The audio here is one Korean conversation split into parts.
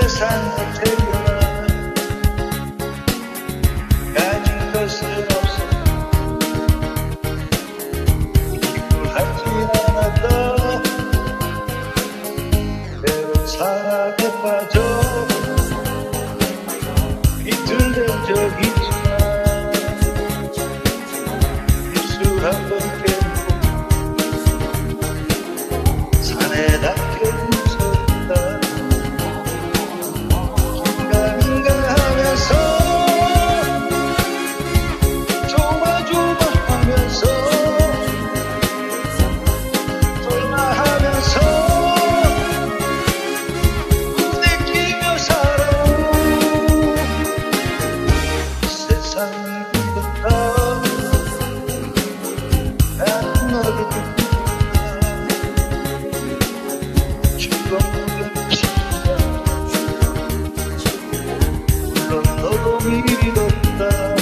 세상에 태어나 가진 것은 없어 기부하지 않았다 때론 사랑에 빠져 비틀댄 적 있지만 입술 한 번 깨고 산에 닿게 웃었다 긴가민가 하면서 조마조마하면서 설마하면서 부대끼며 살아온 세상이 묻었다 난 너를 죽어 묻은 친구야 물론 너도 믿었다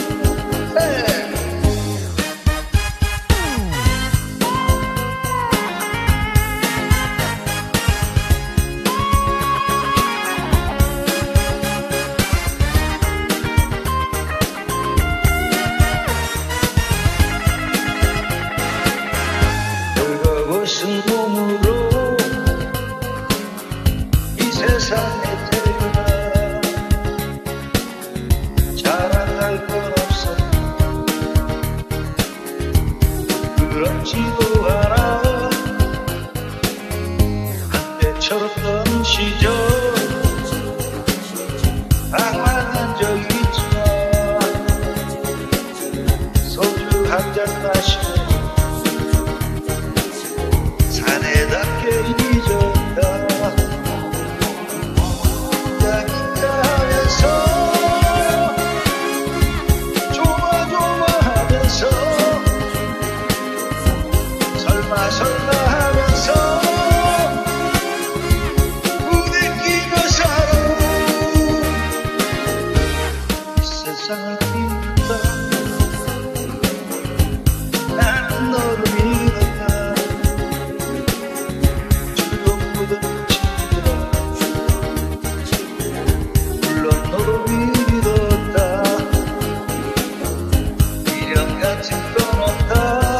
벌거벗은 몸으로 이 세상에 태어나 자랑할 건 없어 부끄럽지도 않아 한때 철없던 시절 방황한 적 있지만 소주 한 잔 마시고 산에 닿게 잊었다 긴가민가 하면서 조마조마하면서 설마설마하면서 부대끼며 살아온 이 세상을 믿었다 나는 너를 믿었다 주름 묻은 친구야 물론 너도 믿었다 미련 같은 건 없다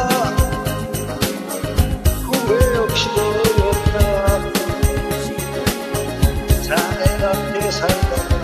후회 없이도 없다 산에 닿게 살다